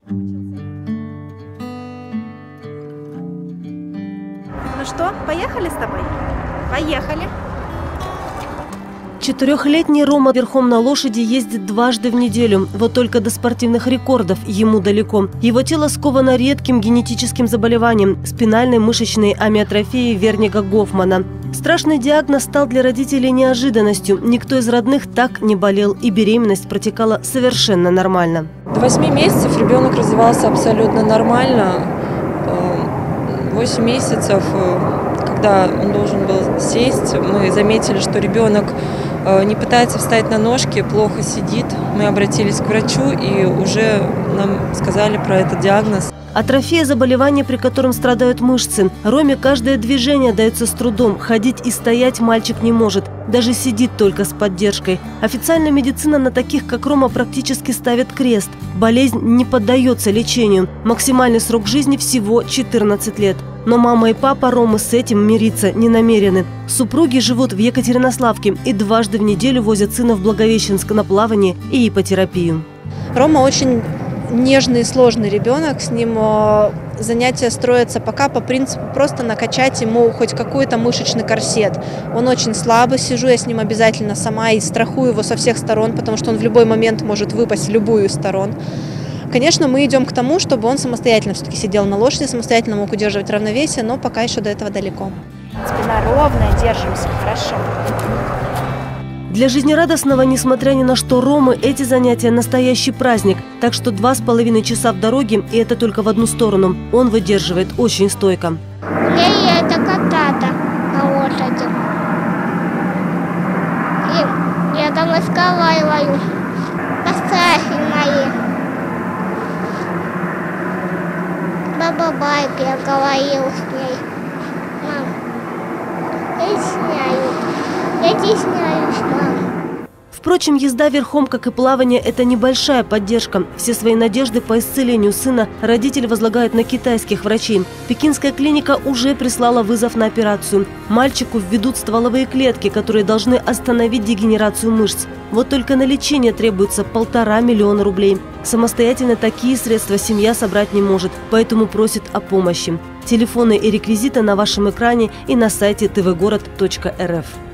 Ну что, поехали с тобой? Поехали. 4-летний Рома верхом на лошади ездит дважды в неделю. Вот только до спортивных рекордов ему далеко. Его тело сковано редким генетическим заболеванием – спинальной мышечной амиотрофией Вернига Гофмана. Страшный диагноз стал для родителей неожиданностью. Никто из родных так не болел, и беременность протекала совершенно нормально. До 8 месяцев ребенок развивался абсолютно нормально. 8 месяцев, когда он должен был сесть, мы заметили, что ребенок не пытается встать на ножки, плохо сидит. Мы обратились к врачу, и уже нам сказали про этот диагноз. Атрофия – заболевание, при котором страдают мышцы. Роме каждое движение дается с трудом. Ходить и стоять мальчик не может. Даже сидит только с поддержкой. Официальная медицина на таких, как Рома, практически ставит крест. Болезнь не поддается лечению. Максимальный срок жизни всего 14 лет. Но мама и папа Ромы с этим мириться не намерены. Супруги живут в Екатеринославке и дважды в неделю возят сына в Благовещенск на плавание и ипотерапию. Рома очень нежный и сложный ребенок. С ним занятия строятся пока по принципу просто накачать ему хоть какой-то мышечный корсет. Он очень слабый, сижу я с ним обязательно сама и страхую его со всех сторон, потому что он в любой момент может выпасть в любую из сторон. Конечно, мы идем к тому, чтобы он самостоятельно все-таки сидел на лошади, самостоятельно мог удерживать равновесие, но пока еще до этого далеко. Спина ровная, держимся, хорошо. Для жизнерадостного, несмотря ни на что, Ромы, эти занятия – настоящий праздник. Так что 2,5 часа в дороге, и это только в одну сторону. Он выдерживает очень стойко. Мне это кататься на лошади. И я там разговариваю. Поставь мои. Баба-байк, я говорил с ней. Мам, я стесняюсь, мам. Впрочем, езда верхом, как и плавание, это небольшая поддержка. Все свои надежды по исцелению сына родитель возлагает на китайских врачей. Пекинская клиника уже прислала вызов на операцию. Мальчику введут стволовые клетки, которые должны остановить дегенерацию мышц. Вот только на лечение требуется 1,5 миллиона рублей. Самостоятельно такие средства семья собрать не может, поэтому просит о помощи. Телефоны и реквизиты на вашем экране и на сайте tvgorod.rf.